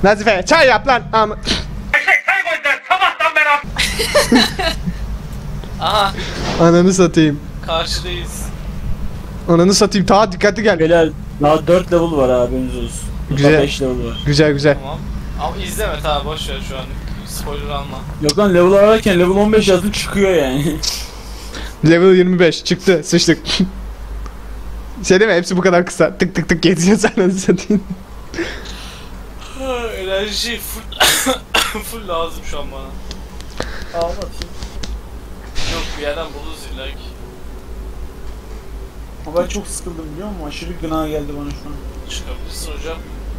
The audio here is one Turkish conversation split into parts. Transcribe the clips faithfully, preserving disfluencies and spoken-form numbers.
Nazife çay yap lan. Ama... Eşek çay koydular sabahtan beri. Aha Ananı satayım. karşıdayız. Ananı satayım. Ta dikkatli gel. Beyler daha dört level var abi, haberiniz olsun. Güzel. beş level var. Güzel güzel. Tamam. Ama izleme ta boş ver şu an. Spoiler alma. Yok lan, level ararken level on beş yazdım çıkıyor yani. Level yirmi beş çıktı. Sıçtık. Şey değil mi? Hepsi bu kadar kısa. Tık tık tık geçeceğiz ananı satayım. Enerji full full lazım şu an bana. Ağlatayım. Yok bir yerden buluruz illa ki. Ama ben çok sıkıldım biliyor musun? Aşırı gına geldi bana şu an. Çıkabilirsin hocam.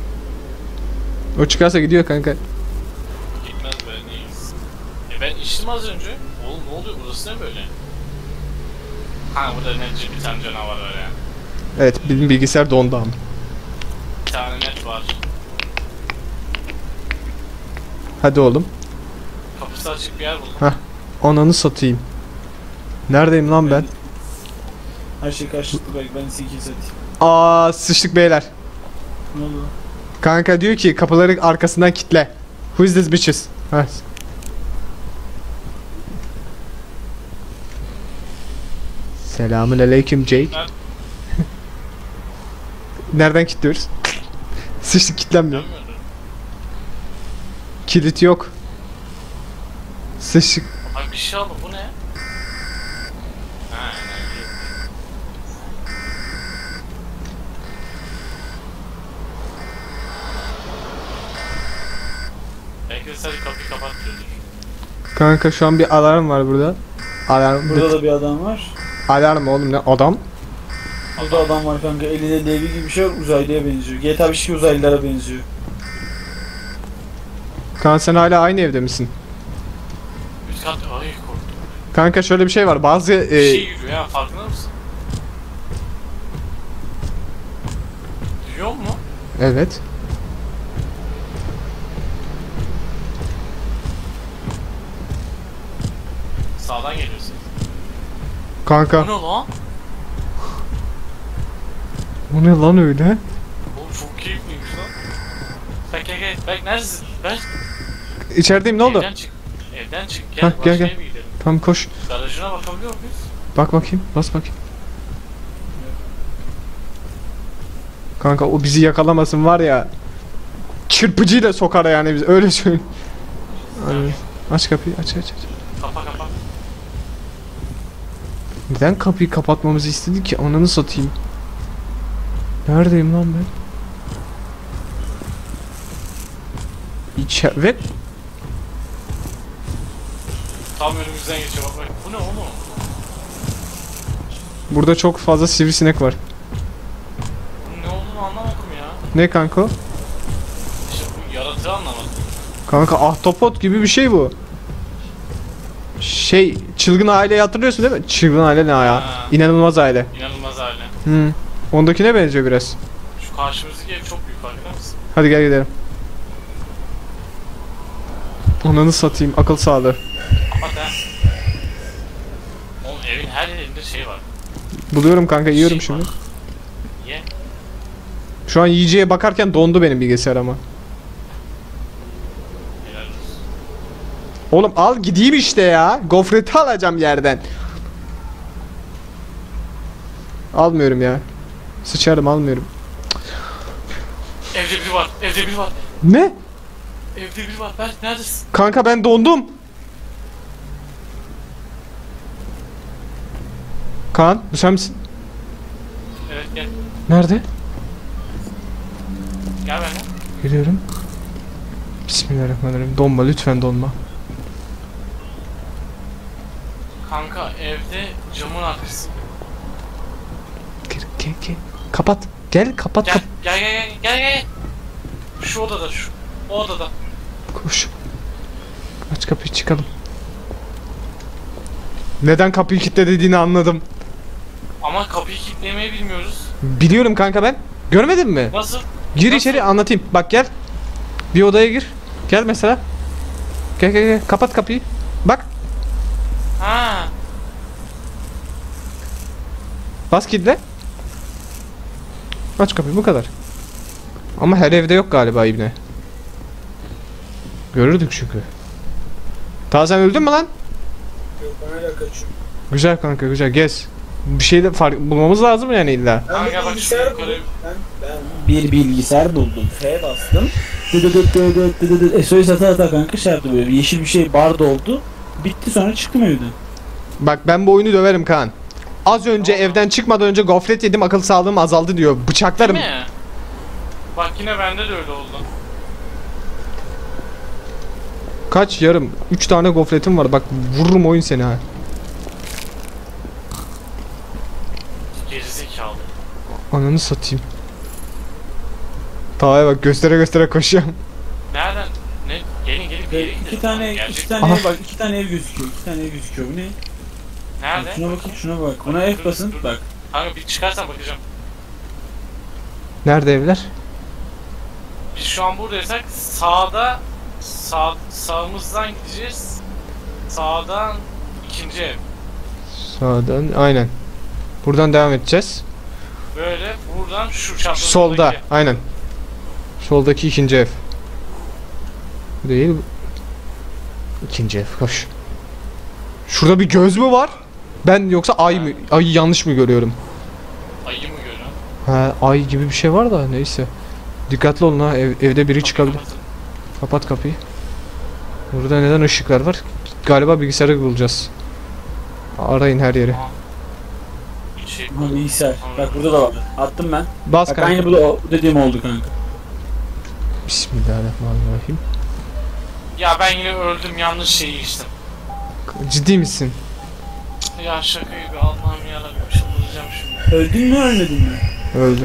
O çıkarsa gidiyor kanka. Gitmez be neyiz. E ben içtim az önce. Oğlum ne oluyor burası ne böyle? Ha burada nece bir tane canavar var ya. Evet benim bilgisayar dondu ama. Bir tane net var. Hadi oğlum. Kapısı açık bir yer buldum. Hah. Ananı satayım. Neredeyim lan ben? Her şey karşılıklı, belki ben sekiz atayım. Aa sıçtık beyler. Ne oldu? Kanka diyor ki kapıları arkasından kitle. Who is this bitches? Ha. Selamun aleyküm Jake. Nerede? Nereden kilitliyoruz? Sıçtık kilitlenmiyor. Bilmiyorum. Kilit yok. Sıçtık. Abi bir şey aldım bu ne? Ha enerji. Belki de sadece kapıyı kapatıyordur. Kanka şu an bir alarm var burada. Alarm. Burada da bir adam var. Alarm oğlum ne adam? Burada adam var kanka, elinde levi gibi bir şey var, uzaylıya benziyor. G T A beşteki uzaylılara benziyor. Kanka sen hala aynı evde misin? Üst kat ay korktum. Kanka şöyle bir şey var. Bazı Bir e, şey yürüyor ya farkında mısın? Duyuyor mu? evet. Sağdan geliyorsun. Kanka. Bu ne lan? Bu ne lan öyle? Oğlum çok keyifliymiş lan. Bek gel gel. Bek neredesin? Bek. İçerideyim ne oldu? Evden çık. Evden çık. Gel. Hah, gel, başka gel. eve gidelim. Tamam koş. Garajına bakabiliyor muyuz? Bak bakayım. Bas bakayım. Kanka o bizi yakalamasın var ya. Çırpıcıyla sokar yani biz öyle söyleyeyim. Aynen. Aç kapıyı aç aç aç. Kapa kapa. Neden kapıyı kapatmamızı istedi ki? Ananı satayım. Neredeyim lan ben? İçer ve Tam önümüzden geçiyor bak bak. Bu ne oğlum? burada çok fazla sivrisinek var. Bunun ne olduğunu anlamadım ya. Ne kanka o? İşte bu yaratığı anlamadım. Kanka ahtapot gibi bir şey bu. Şey çılgın aileyi hatırlıyorsun değil mi? Çılgın aile ne ya? Ha. İnanılmaz aile. İnanılmaz hali. Hı. Ondakine benziyor biraz. Şu karşımızdaki ev çok büyük farkında mısın? Hadi gel gidelim. Ananı satayım akıl sağlığı. Kapat ha. Oğlum evin her yerinde şey var. Buluyorum kanka yiyorum Şey şimdi. var. Ye. Şu an yiyeceğe bakarken dondu benim bilgisayar ama. Helal olsun. Oğlum al gideyim işte ya. Gofreti alacağım yerden. Almıyorum ya. Sıçarım almıyorum. Evde biri var. Evde biri var. Ne? Evde biri var. Berk neredesin? Kanka ben dondum. Kaan bu sen misin? Evet gel. Nerede? Gel benimle. Geliyorum. Bismillahirrahmanirrahim. Donma lütfen donma. Kanka evde camın arkası. Gel gel gel. Kapat. Gel kapat Gel kap. gel gel gel gel gel. Şu odada şu. O odada. Koş. Aç kapıyı çıkalım. Neden kapıyı kilitle dediğini anladım. Ama kapıyı kilitlemeyi bilmiyoruz. Biliyorum kanka ben. Görmedin mi? Nasıl? Gir Nasıl? içeri anlatayım. Bak gel. Bir odaya gir. Gel mesela. Gel gel gel. Kapat kapıyı. Bak. Ha. Bas kilitle. Aç kapıyı bu kadar. Ama her evde yok galiba ibne. Görürdük çünkü. Ta sen öldün mü lan? Yok ben hala kaçıyorum. Güzel kanka güzel gez. Bir şey de fark bulmamız lazım yani illa. Ben Kanka bir bak bilgisayar şu buldum. yukarı- Ben, ben bir bilgisayar buldum. F bastım. Dıdıdıt dıdıdıt dıdıdıt. S O S ata ata kanka şey yaptı böyle. Yeşil bir şey bar doldu. Bitti sonra çıktım evden. Bak ben bu oyunu döverim Kaan. Az önce evden çıkmadan önce gofret yedim akıl sağlığım azaldı diyor. Bıçaklarım. Değil mi? Bak yine bende de öyle oldu. Kaç yarım? üç tane gofretim var. Bak vururum oyun seni ha. Gerizekalı. Ananı satayım. Tavaya bak göstere göstere koşuyorum. Nereden? Ne? Gelin gelin bir yere Ve gidelim. iki tane Gerçek- iki tane Aha. ev bak iki tane ev gözüküyor. İki tane ev gözüküyor. Bu ne? Nerede? Şuna bakın şuna bak. Buna F basın bak. Kanka bir çıkarsan bakacağım. Nerede evler? Biz şu an buradaysak sağda sağ, sağımızdan gideceğiz. Sağdan ikinci ev. Sağdan aynen. Buradan devam edeceğiz. Böyle buradan şu çaprazındaki. Solda aynen. Soldaki ikinci ev. Bu değil. İkinci ev koş. Şurada bir göz mü var? Ben yoksa ay mı? Ayı yanlış mı görüyorum? Ayı mı görüyorsun? Ha ay gibi bir şey var da neyse. Dikkatli olun ha ev- evde biri çıkabilir. Kapatın. Kapat kapıyı. Burada neden ışıklar var? Galiba bilgisayarı bulacağız. Arayın her yeri. Aha. Bir şey Ha bilgisayar. Bak burada da var. Attım ben. Bas Bak kanka. aynı bu da o dediğim oldu kanka. Bismillahirrahmanirrahim. Ya ben yine öldüm yanlış şeyi içtim. Ciddi misin? Ya şaka gibi Allah'ım yarabbim çıldıracağım şimdi. Öldün mü ölmedin mi? Öldü.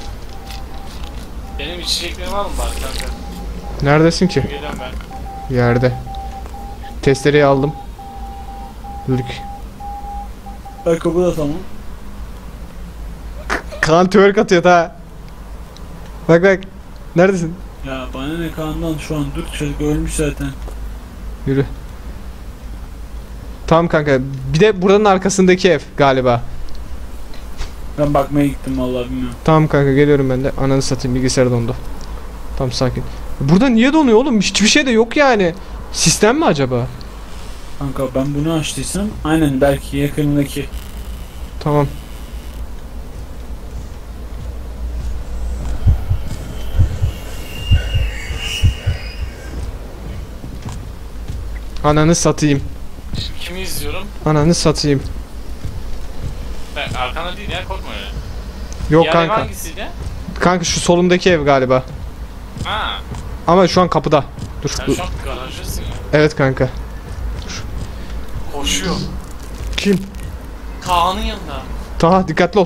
Benim içeceklerim var mı bari kanka? Neredesin ki? Geliyorum ben. Yerde. Testereyi aldım. Lük. Bak bu da tamam. Kaan twerk atıyor ha. Bak bak. Neredesin? Ya bana ne Kaan'dan şu an dur çocuk ölmüş zaten. Yürü. Tamam kanka. Bir de buranın arkasındaki ev galiba. Ben bakmaya gittim vallahi bilmiyorum. Tamam kanka geliyorum ben de. Ananı satayım bilgisayar dondu. Tamam sakin. Burada niye donuyor oğlum? Hiçbir şey de yok yani. Sistem mi acaba? Kanka ben bunu açtıysam aynen belki yakınındaki. Tamam. Ananı satayım. Kimi izliyorum? Ananı satayım. Ben arkana değil ya korkma öyle. Yok Diğer ev kanka. hangisiydi? Kanka şu solumdaki ev galiba. Ha. Ama şu an kapıda. Dur. Sen dur. şu an garajdasın ya. Evet kanka. Koşuyor. Kim? Kaan'ın yanında. Taha dikkatli ol.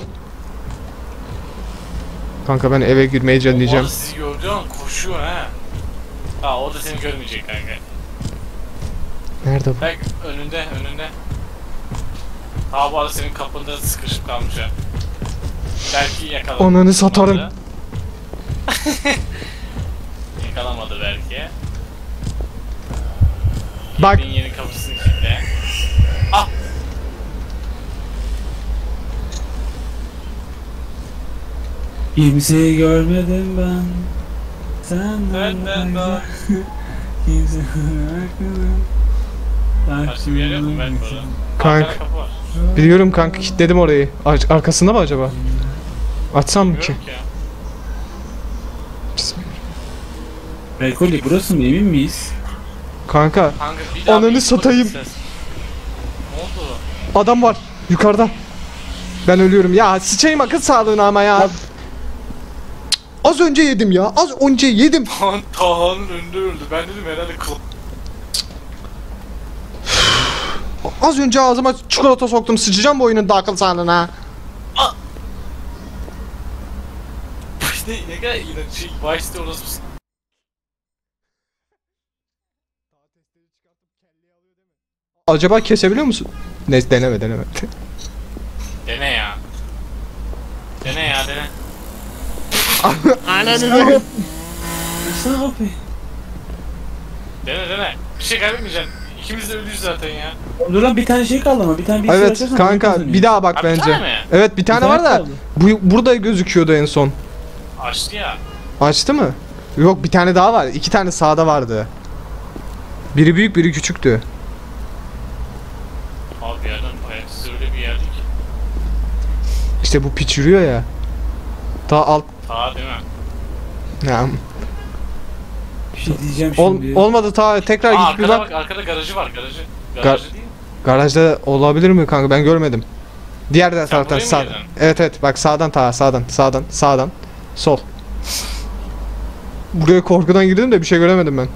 Kanka ben eve girmeyi O canlayacağım. arada sizi gördüğü an koşuyor ha. Ha o da seni görmeyecek kanka. Nerede bu? Bak önünde önünde. Ha bu arada senin kapında sıkışıp kalmış ha. Belki yakaladı. Ananı satarım. Yakalamadı belki. Bak. Evin yeni kapısını kilitle. Ah! Kimseyi görmedim ben. Senden daha. Kimseyi görmedim. Başka bir yer yok mu ben burada? Kanka. Arkada kapı var. Biliyorum kanka kilitledim orayı. Ar- arkasında mı acaba? Açsam mı ki? Bilmiyorum ki ya. Bismillah. Rekoli burası mı emin miyiz? Kanka Kanka bir daha Ananı bir satayım. ses. Ne oldu? adam var yukarıda. Ben ölüyorum ya sıçayım akıl sağlığına ama ya. Cık, Az önce yedim ya az önce yedim. Kaan Taha'nın önünde öldü. Ben dedim herhalde kıl. Az önce ağzıma çikolata soktum sıçacağım bu oyunun da akıl sağlığına. İşte ne kadar iğrenç şey. Vice'de orası mısın? Acaba kesebiliyor musun? Neyse deneme deneme. Dene ya. Dene ya dene. Ananı Nasıl abi? Dene dene. Bir şey kaybetmeyeceksin. İkimiz de ölüyüz zaten ya. Dur lan bir tane şey kaldı ama bir tane bilgisayar Evet açarsan kanka kazanıyor. bir daha bak Ha, bir bence. tane mi? Evet bir tane Bir var tane da kaldı. bu burada gözüküyordu en son. Açtı ya. Açtı mı? Yok bir tane daha var. İki tane sağda vardı. Biri büyük biri küçüktü. Abi bir yerden ayak izi öyle bir yerdi ki. İşte bu piç yürüyor ya. Daha alt. Ta değil mi? Ya. Bir şey diyeceğim Ol, şimdi. olmadı ta tekrar Aa, git bir arkada bak. bak, arkada garajı var, garajı. Garajı değil mi? Garajda olabilir mi kanka, ben görmedim. Diğer de taraftan buraya mı sağ. girdin? Evet evet bak sağdan ta sağdan sağdan sağdan sol. Buraya korkudan girdim de bir şey göremedim ben.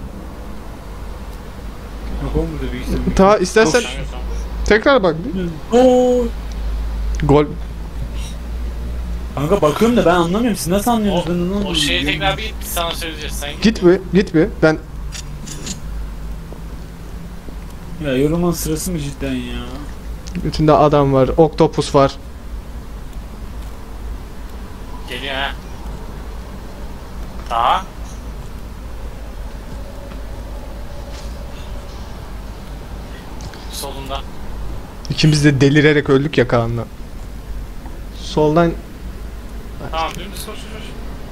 Yok oğlum burada büyük ihtimalle. Ta istersen Kanka, tamam. tekrar bak. Oo. Gol. Kanka bakıyorum da ben anlamıyorum. Siz nasıl anlıyorsunuz? Ben O, anlamadım. o şeyi tekrar bir git, biz sana söyleyeceğiz. Sen Git bir git bir. Ben Ya yorulmanın sırası mı cidden ya? bütünde adam var, oktopus var. Geliyor ha. Daha. Solunda. İkimiz de delirerek öldük ya Kaan'la. Soldan Tamam, dümdüz koş koş. koş.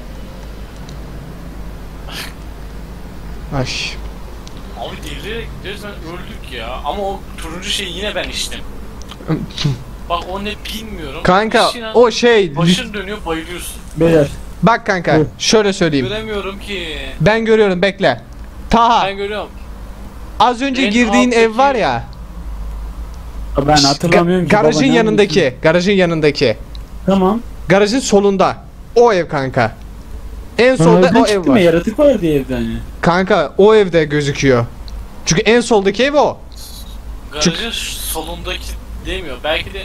ay. Abi delirerek resmen öldük ya. Ama o turuncu şeyi yine ben içtim. Bak o ne bilmiyorum. Kanka İçine o şey başın dönüyor, bayılıyorsun. Beyler. bak kanka Hı. şöyle söyleyeyim. Göremiyorum ki. Ben görüyorum, bekle. Taha Ben görüyorum. az önce en girdiğin ev alttaki- var ya. Ben hatırlamıyorum Ga- ki. baba, garajın ne yanındaki, anlatıyorsun? garajın yanındaki. Tamam. Garajın solunda. O ev kanka. En Ben solda oradan o ev çıktım var. ya, yaratık var diye evde hani. Kanka o evde gözüküyor. Çünkü en soldaki ev o. Garajın solundaki demiyor. Belki de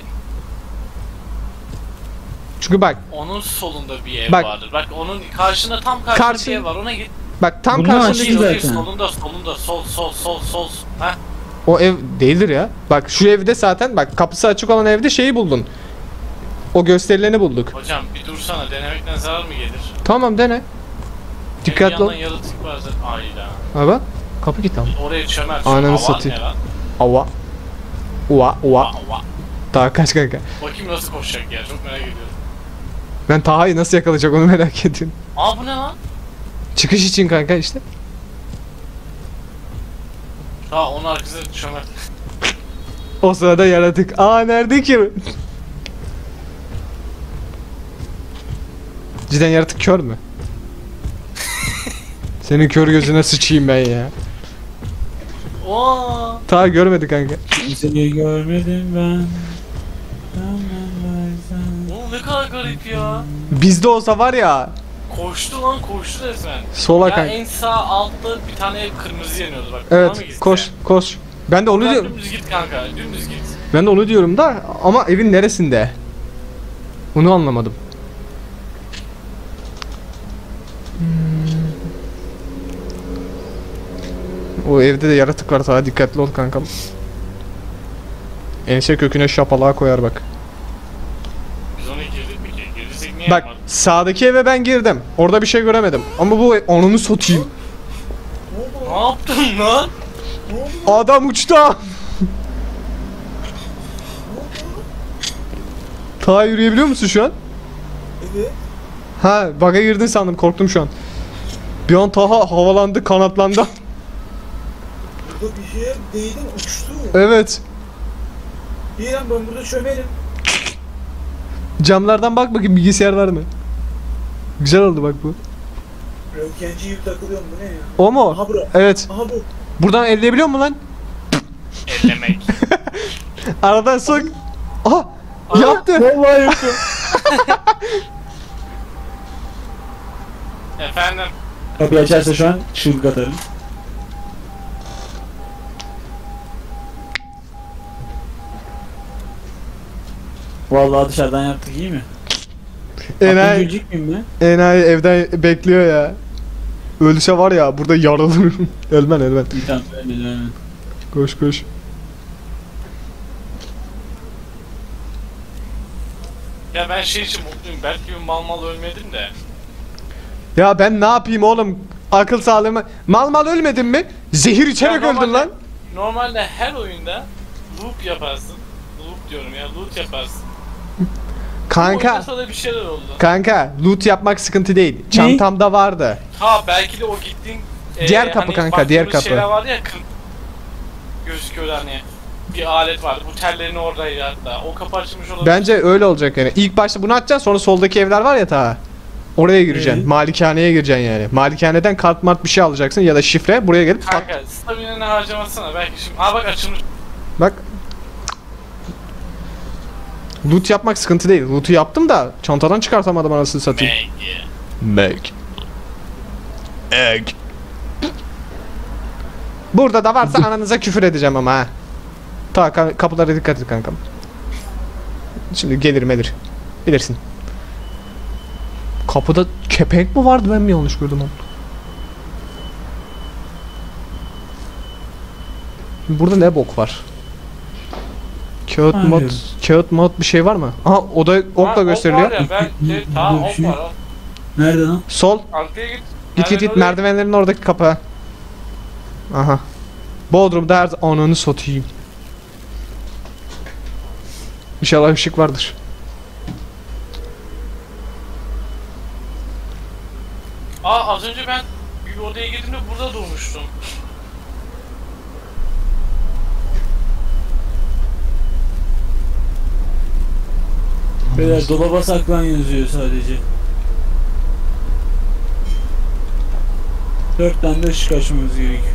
Çünkü bak, onun solunda bir ev Bak. vardır. Bak onun karşında, tam karşında Karşı- bir ev var. Ona git. bak tam Bunlar karşındaki Değil, zaten. değil, solunda, solunda, sol, sol, sol, sol. Heh. o ev değildir ya. Bak şu evde zaten, bak kapısı açık olan evde şeyi buldun. O gösterileni bulduk. Hocam bir dursana, denemekten zarar mı gelir? Tamam dene. Dikkatli Benim ol. yandan yaratık var zaten. Ayda. Ha bak. Kapı gitti ama. Oraya çömer. Ananı Havan satayım. ne lan? Ava. Ua ua. Aa, aa. Daha kaç kanka. Bakayım nasıl koşacak ya, çok merak ediyorum. Ben Taha'yı nasıl yakalayacak onu merak ediyorum. Aa, bu ne lan? Çıkış için kanka işte. Ha, onun arkasına çömer. O sırada yaratık. Aa nerede ki? Cidden yaratık kör mü? Senin kör gözüne sıçayım ben ya. Oo. Ta görmedi kanka. Seni görmedim ben. Oğlum ne kadar garip ya. Bizde olsa var ya. Koştu lan, koştu resmen. Sola Ya kanka. en sağ altta bir tane ev kırmızı yanıyordu bak. Evet ona mı gitse? koş koş. Ben de onu Buradan diyorum. dümdüz git kanka, dümdüz git. Ben de onu diyorum da ama evin neresinde? Onu anlamadım. Hmm. O evde de yaratık var, daha dikkatli ol kankam. Ense köküne şapalağa koyar bak. Biz ona girdik mi ki? Girdiysek niye Bak yapmadık? sağdaki eve ben girdim. Orada bir şey göremedim. Ama bu onunu satayım. Ne yaptın lan? Adam uçtu. Ta yürüyebiliyor musun şu an? Evet. Ha, bug'a girdin sandım, korktum şu an. Bir an Taha havalandı, kanatlandı. Burada bir şeye değdim, uçtu. Evet. Bir an ben burada çömelim. Camlardan bak bakayım bilgisayar var mı? Güzel oldu bak bu. Röntgenci gibi takılıyorum, bu ne ya? O mu? Aha bura. Evet. Aha bu. Buradan elleyebiliyor mu lan? Ellemek. Aradan sok. Aha! Aha. Yaptı. Vallahi yapıyor. Efendim. Kapıyı açarsa şu an çığlık atarım. Vallahi dışarıdan yaptık, iyi mi? Enayi, Görecek miyim ben? enayi evden bekliyor ya. Ölse var ya burada yaralırım. Ölmen ölmen. İyi tamam, ölmedim ölmedim. Koş koş. Ya ben şey için mutluyum. Belki bir mal mal ölmedim de. Ya ben ne yapayım oğlum? Akıl sağlığımı... Mal mal ölmedin mi? Zehir içerek Ya öldün normalde- lan. Normalde her oyunda loop yaparsın. Loop diyorum ya, loot yaparsın. Bu Kanka. oyunda sana bir şeyler oldu. Kanka loot yapmak sıkıntı değil. Çantamda vardı. Ha belki de o gittiğin... Diğer kapı kanka, baktığımız diğer kapı. şeyler vardı ya, kır- gözüküyordu hani. Bir alet vardı. Bu tellerin oradaydı hatta. O kapı açılmış olabilir. Bence öyle olacak yani. İlk başta bunu açacaksın, sonra soldaki evler var ya ta. Oraya gireceksin. Ee? Malikaneye gireceksin yani. Malikaneden kart mart bir şey alacaksın ya da şifre, buraya gelip pat. Kanka stamina'nı harcamasana belki şimdi. Aa bak açılmış. Bak. Loot yapmak sıkıntı değil. Loot'u yaptım da çantadan çıkartamadım anasını satayım. Meg. Meg. Egg. Burada da varsa ananıza küfür edeceğim ama ha. Ta ka- kapılara dikkat et kankam. Şimdi gelir melir. Bilirsin. Kapıda kepenk mi vardı, ben mi yanlış gördüm onu? Burada ne bok var? Kağıt Aynen. mod, kağıt mod bir şey var mı? Aha o da okla gösteriliyor. Ok var ya ben de, tamam ok var. Ok. Nerede lan? Sol. Arkaya git. Git git git oraya- merdivenlerin oradaki kapı. Aha. Bodrum'da her ananı satayım. İnşallah ışık vardır. Aa az önce ben bir odaya girdiğimde burada durmuştum. Beyler dolaba saklan yazıyor sadece. Dört tane de ışık açmamız gerekiyor.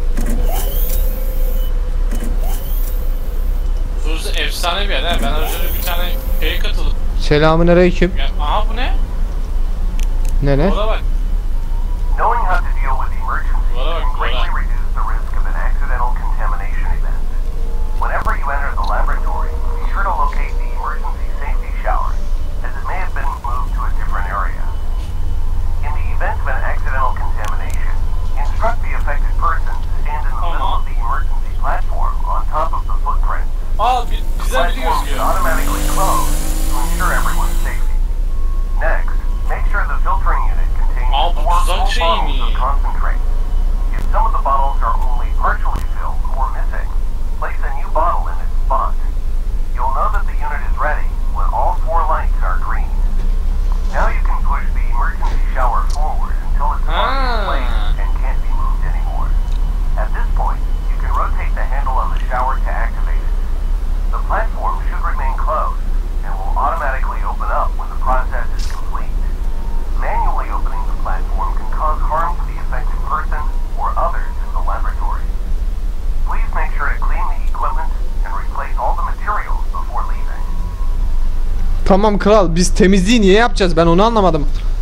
Burası efsane bir yer ha. Ben az önce bir tane şeye katıldım. Selamünaleyküm. Ya, aha bu ne? Ne ne? Orada bak. Knowing how to deal with emergencies Voilà, can greatly voilà. reduce the risk of an accidental contamination event. Whenever you enter the laboratory, be sure to locate the emergency safety shower, as it may have been moved to a different area. In the event of an accidental contamination, instruct the affected person to stand in the middle of the emergency platform on top of the footprint. Aa bir, The güzel biri platform should gözüküyor. automatically close to ensure everyone's safety. Next, make sure the filtering unit contains Aa, bu four tuzak full şey bottles of mi? concentrate. If some of the bottles are only partially filled or missing, place a new bottle in its spot. You'll know that the unit is ready when all four lights are green. Now you can push the emergency shower forward until it's locked in Ah. place and can't be moved anymore. At this point, you can rotate the handle on the shower to activate it. The platform should remain closed and will automatically open up when the process is complete. Manually opening the platform can cause harm to the affected person or others in the laboratory. Please make sure to clean the equipment and replace all the materials before leaving. Tamam kral, biz temizliği niye yapacağız, ben onu anlamadım.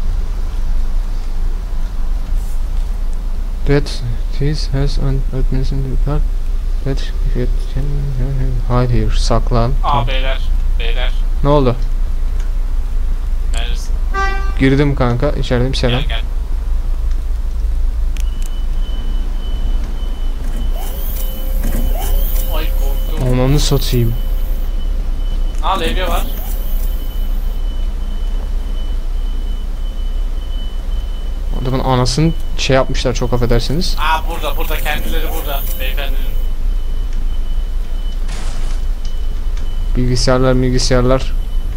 That this has an administrative card that it can hide here, saklan. Aa Tamam. beyler. Beyler. Ne oldu? Neredesin? Girdim kanka, içerideyim, selam. Gel gel. Ay korktum. Ananı satayım. Aa levye var. Adamın anasını şey yapmışlar, çok affedersiniz. Aa burada burada kendileri burada. Beyefendinin. Bilgisayarlar bilgisayarlar.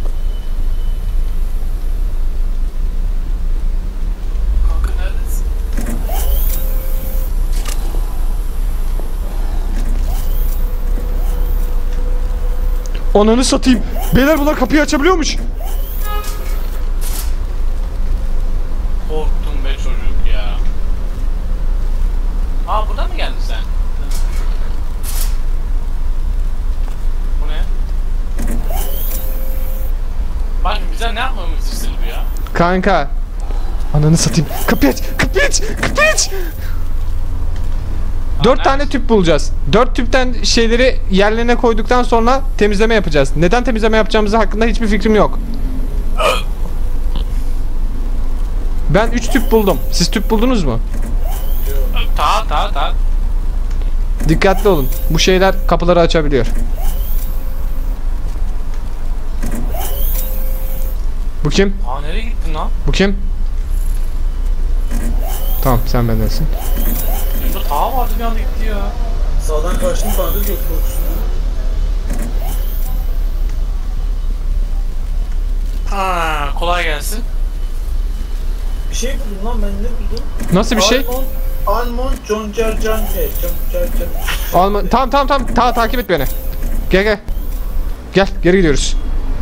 Kanka neredesin? Ananı satayım. Beyler bunlar kapıyı açabiliyormuş. Korktum be çocuk ya. Aa buradan mı geldin sen? Bu ne? Bak bize ne yapmamızı istedi bu ya? Kanka. Ananı satayım. Kapıyı aç. Kapıyı aç. Kapıyı aç. Dört tane tüp bulacağız. Dört tüpten şeyleri yerlerine koyduktan sonra temizleme yapacağız. Neden temizleme yapacağımızı hakkında hiçbir fikrim yok. Ben üç tüp buldum. Siz tüp buldunuz mu? Ta ta ta. Dikkatli olun. Bu şeyler kapıları açabiliyor. Bu kim? Aa nereye gittin lan? Bu kim? Tamam, sen bendensin. Burada ta vardı bir anda gitti ya. Sağdan kaçtım kanka göt korkusundan. Ha kolay gelsin. Bir şey buldum lan, ben ne buldum? Nasıl bir şey? Iron, Almond John Jar Jar Jar Jar Jar. Alma tamam tamam tamam ta takip et beni. Gel gel. Gel geri gidiyoruz.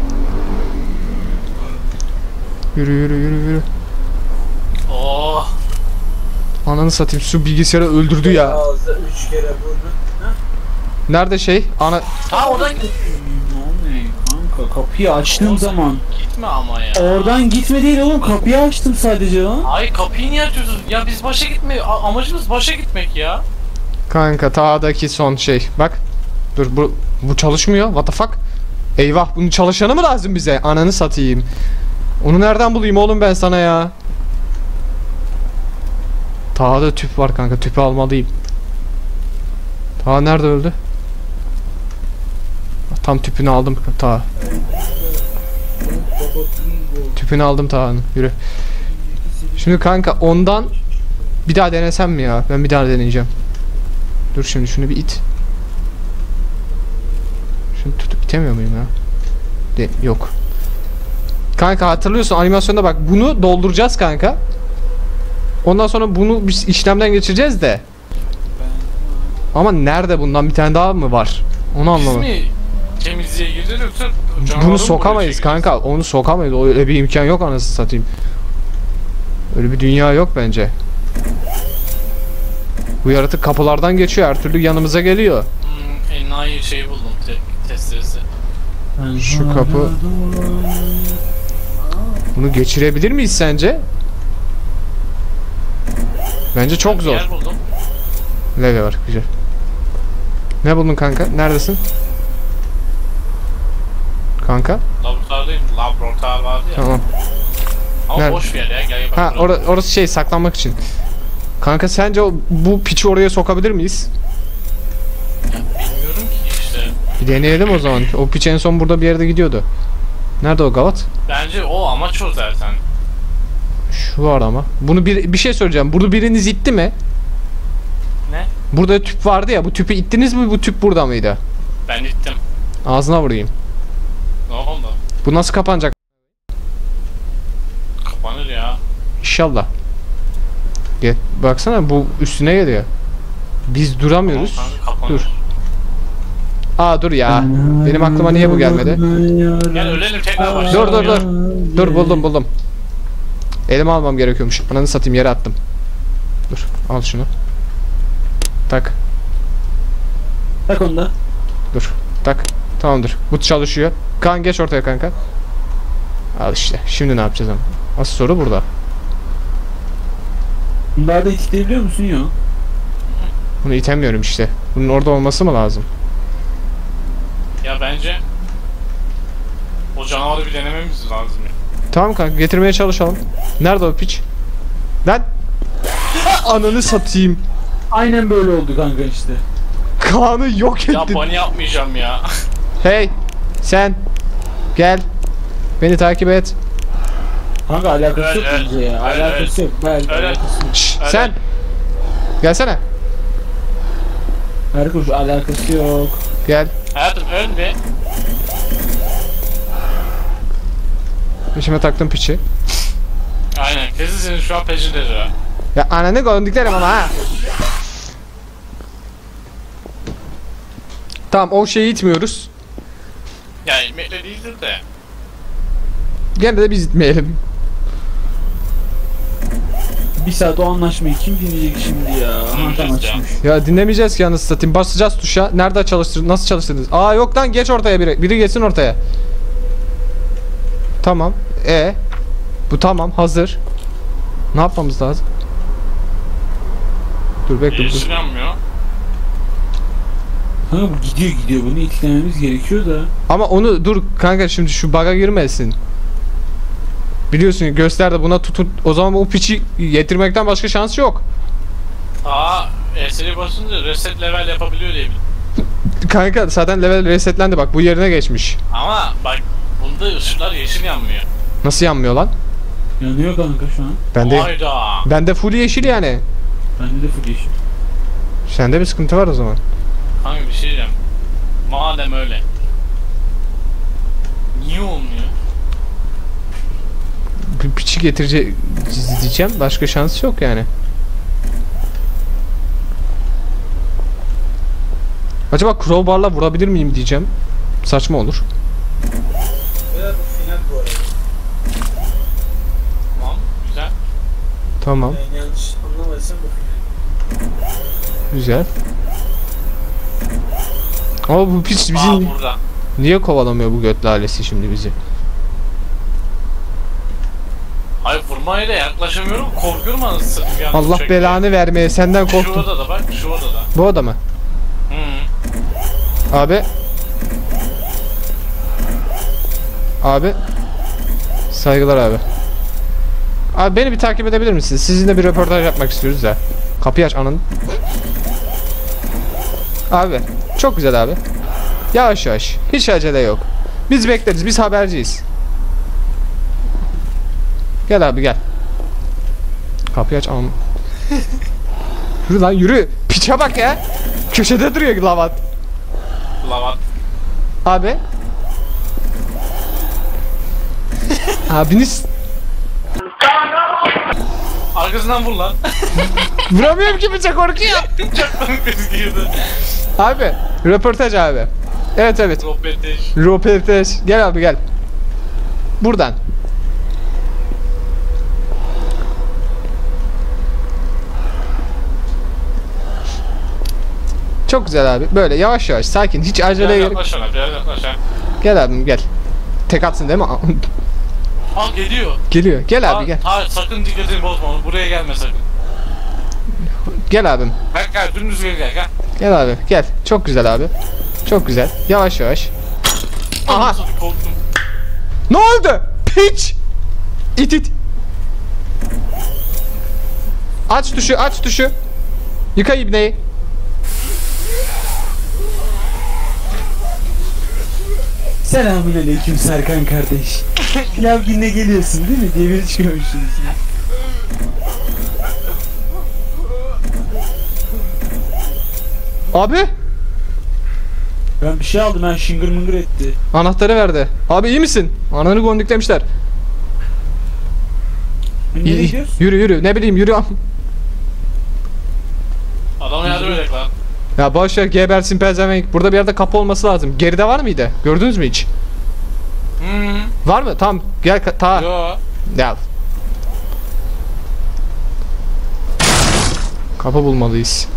Yürü yürü yürü yürü. Oh. Ananı satayım, şu bilgisayarı öldürdü ya. Ağzı üç kere burnu. Nerede şey? Ana Ha oradan git. Ne oluyor kanka, kapıyı açtığım zaman. Gitme ama ya. Oradan gitme değil oğlum, kapıyı açtım sadece lan. Ay kapıyı niye açıyorsun? Ya biz başa gitme. a- Amacımız başa gitmek ya. kanka tağdaki son şey. Bak. Dur bu bu çalışmıyor. What the fuck? Eyvah, bunun çalışanı mı lazım bize? Ananı satayım. Onu nereden bulayım oğlum ben sana ya? Tağda tüp var kanka. Tüpü almalıyım. Tağ nerede öldü? Tam tüpünü aldım Tağ. Tüpünü aldım Tağ'ın. Yürü. Şimdi kanka ondan bir daha denesem mi ya? Ben bir daha deneyeceğim. Dur şimdi şunu bir it. Şunu tutup itemiyor muyum ya? De yok. Kanka hatırlıyorsun animasyonda bak, bunu dolduracağız kanka. Ondan sonra bunu biz işlemden geçireceğiz de. Ama nerede, bundan bir tane daha mı var? Onu Biz anlamadım. mi temizliğe gireceğiz yoksa canavarı Bunu mı sokamayız buraya kanka. Onu sokamayız. Öyle bir imkan yok anasını satayım. Öyle bir dünya yok bence. Bu yaratık kapılardan geçiyor. Her türlü yanımıza geliyor. çekeceğiz? Hmm, enayi şeyi buldum. Te testeresi. Şu kapı. Bunu geçirebilir miyiz sence? Bence çok Bir zor. yer buldum. Leve var, güzel. Ne buldun kanka? Neredesin? Kanka? Laboratuvardayım. Laboratuvar vardı ya. Tamam. Ama Nerede? boş bir yer ya. Gel gel bak. Ha buraya. or orası şey, saklanmak için. Kanka sence o, bu piçi oraya sokabilir miyiz? Ya, bilmiyorum ki işte. Bir deneyelim o zaman. O piç en son burada bir yerde gidiyordu. Nerede o gavat? Bence o amaç o zaten. Şu var ama. Bunu bir bir şey söyleyeceğim. Bunu biriniz itti mi? Ne? Burada tüp vardı ya. Bu tüpü ittiniz mi? Bu tüp burada mıydı? Ben gittim. Ağzına vurayım. Ne oldu? Bu nasıl kapanacak? Kapanır ya. İnşallah. Gel, baksana bu üstüne geliyor. Biz duramıyoruz. Tamam, kanka, kapanır. Dur. Aa dur ya. Benim aklıma niye bu gelmedi? Gel ölelim tekrar Dur başlayalım dur ya. dur. Dur buldum buldum. Elime almam gerekiyormuş. Ananı satayım, yere attım. Dur al şunu. Tak. Tak onda. Dur. Tak. Tamamdır. Bu çalışıyor. Kan geç ortaya kanka. Al işte. Şimdi ne yapacağız ama? Asıl soru burada. Bunlarda itikleyebiliyor musun? Yok. Bunu itemiyorum işte. Bunun orada olması mı lazım? Ya bence o canavarı bir denememiz lazım ya. Tamam kanka, getirmeye çalışalım. Nerede o piç? Lan! Ananı satayım. Aynen böyle oldu kanka işte. Kaan'ı yok Ya ettin. bunny yapmayacağım ya. Hey! Sen! Gel. Beni takip et. Kanka alakası yok Öyle, bence ya. öyle, Alakası yok. Belki öyle. alakası yok. Şşş, Öyle. sen! Gelsene. Berkuş alakası yok. Gel. Hayatım ön be. Peşime taktım piçi. Aynen. Kesin senin şu an peşindedir ha. Ya ananı gördüklerim ama ha. Tamam, o şeyi itmiyoruz. Ya ilmekle değildir de. Gene de biz itmeyelim. Bir saat o anlaşmayı kim dinleyecek şimdi ya? Anlatan açmış. Ya dinlemeyeceğiz ki anasını satayım. Basacağız tuşa. Nerede çalıştır? Nasıl çalıştırdınız? Aa yok lan, geç ortaya biri. Biri geçsin ortaya. Tamam. E bu tamam, hazır. Ne yapmamız lazım? Dur bekle dur. Yeşil yanmıyor. Kanka bu gidiyor gidiyor. Bunu itiklememiz gerekiyor da. Ama onu dur kanka, şimdi şu bug'a girmesin. Biliyorsun, göster de buna tutun. O zaman o piçi getirmekten başka şansı yok. Aa, S L'ye basınca reset level yapabiliyor diye biliyorum. Kanka zaten level resetlendi, bak bu yerine geçmiş. Ama bak bunda ışıklar yeşil yanmıyor. Nasıl yanmıyor lan? Yanıyor kanka şu an. Bende Hayda. bende full yeşil yani. Bende de full yeşil. Sende bir sıkıntı var o zaman. Hangi bir şey diyeceğim. Madem öyle. Niye olmuyor? Bir piçi getirecek diyeceğim, başka şansı yok yani. Acaba crowbar'la vurabilir miyim diyeceğim. Saçma olur. Beyler bu final bu arada. Tamam güzel. Tamam. Yani yanlış anlamaysam bu final. Güzel. Ama bu piç bizi Aa burada. niye kovalamıyor bu göt lalesi şimdi bizi? Hayır vurmaya da yaklaşamıyorum. Korkuyorum anasını satayım. yalnız Allah uçak belanı vermeye senden diye. Şu korktum. odada bak şu odada. Bu oda mı? Hı. Abi. Abi. Saygılar abi. Abi beni bir takip edebilir misiniz? Sizinle bir röportaj yapmak istiyoruz da. Kapıyı aç anın. Abi. Çok güzel abi. Yavaş yavaş. Hiç acele yok. Biz bekleriz. Biz haberciyiz. Gel abi gel. Kapıyı aç anın. Yürü lan yürü. Piçe bak ya. Köşede duruyor lavat. Lavat. Abi. Abiniz Arkasından vur lan. vuramıyorum ki bıçak korkuyor. Çaktan kriz girdi. Abi röportaj abi. Evet evet. Röportaj. Röportaj. Gel abi gel. Buradan. Çok güzel abi. Böyle yavaş yavaş sakin. Hiç acele Biraz gerek. yaklaş ona biraz yaklaş ha. Gel abim gel. Tek atsın değil mi? Aa geliyor. Geliyor. Gel abi Aa, gel. Hayır sakın dikkatini bozma onu. Buraya gelme sakın. Gel abim. Gel gel dümdüz gel gel gel. Gel abi gel. Çok güzel abi. Çok güzel. Yavaş yavaş. Aha. Nasıl korktum. Ne oldu? Piç. İt it. Aç tuşu aç tuşu. Yıka ibneyi. Selamünaleyküm Serkan kardeş. Pilav gününe geliyorsun değil mi? Diye biri çıkıyormuşsunuz. Abi. Ben bir şey aldım, ben şıngır mıngır etti. Anahtarı verdi. Abi iyi misin? Ananı gondiklemişler. Nereye İyi, iyi. gidiyoruz? Yürü yürü. Ne bileyim yürü. Adama yardım edek lan. Ya boş ver gebersin pezevenk. Burada bir yerde kapı olması lazım. Geride var mıydı? Gördünüz mü hiç? Hı. Var mı? Tamam. Gel ka- ta. Yo. Gel. Kapı bulmalıyız.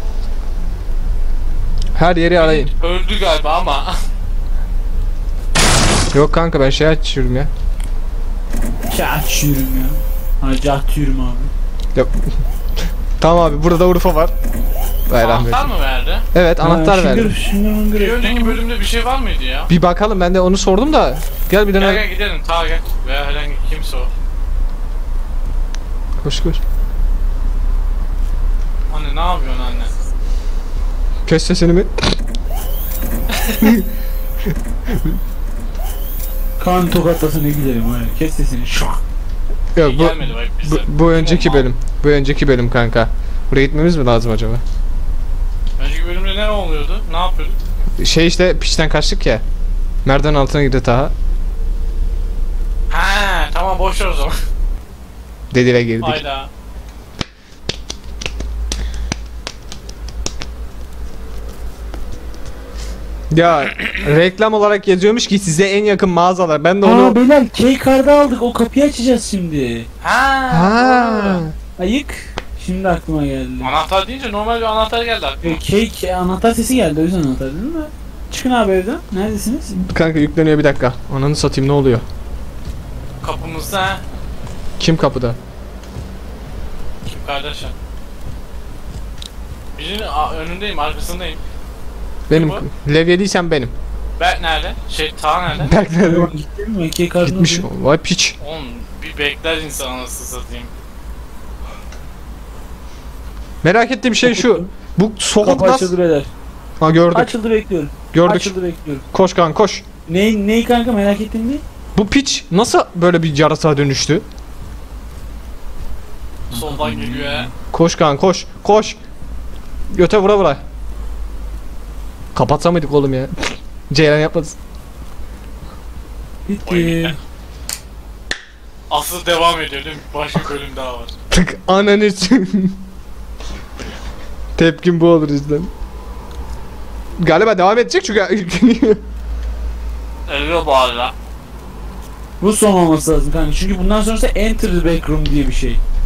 Her yeri arayın. Öldü galiba ama. Yok kanka ben şey açıyorum ya. Açıyorum ya. Hacı atıyorum abi. Yok. Tamam abi burada da Urfa var. Vay rahmet. Anahtar mı verdi? Evet anahtar Ha, verdi. şıngır, şıngır mıngır Bir etti. önceki bölümde bir şey var mıydı ya? Bir bakalım ben de onu sordum da. Gel bir Gel tane. gel gidelim ta gel. Veya herhangi kimse o. Koş koş. Anne ne yapıyorsun anne? Kes sesini mi? Kan tokatlasına gidelim öyle. Kes sesini. Şak. Yok bu, Gelmedi bak bu, bize. bu önceki bölüm. Bu önceki bölüm kanka. Buraya gitmemiz mi lazım acaba? Önceki bölümde ne oluyordu? Ne yapıyorduk? Şey işte piçten kaçtık ya. Merdiven altına girdi Taha. Ha tamam boş ver o zaman. Dedire girdik. Hayda. Ya reklam olarak yazıyormuş ki size en yakın mağazalar. Ben de onu... Aa beyler key kartı aldık, o kapıyı açacağız şimdi. Ha. Ha. doğru. Ayık. Şimdi aklıma geldi. Anahtar deyince normal bir anahtar geldi aklıma. E, key, anahtar sesi geldi, o yüzden anahtar değil mi? Çıkın abi evden. Neredesiniz? Kanka yükleniyor bir dakika. Ananı satayım ne oluyor? Kapımızda ha. Kim kapıda? Kim kardeşim? Birinin a- önündeyim, arkasındayım. Benim. Bu? Levyeliysem benim. Berk nerede? Şey, Ta nerede? Berk nerede? Gitti mi? Key kartını Gitmiş. alıyor. Vay piç. Oğlum bir bekler insan anasını satayım. Merak ettiğim şey şu. Bu sokak Kapı nasıl? açıldı beyler. Ha gördük. Açıldı, bekliyorum. Gördük. Açıldı, bekliyorum. Koş kan koş. Ney, ney kanka, merak ettin mi? Bu piç nasıl böyle bir yaratığa dönüştü? Soldan geliyor ha. Koş kan koş. Koş. Göte vura vura. Kapatsa mıydık oğlum ya? Ceylan yapmasın. Oy. Bitti. Asıl devam ediyor değil mi? Başka bölüm daha var. Tık ananı s- Tepkim bu olur izlen. Galiba devam edecek çünkü Ölüyor bu arada. Bu son olması lazım kanka. Çünkü bundan sonrası enter the backroom diye bir şey.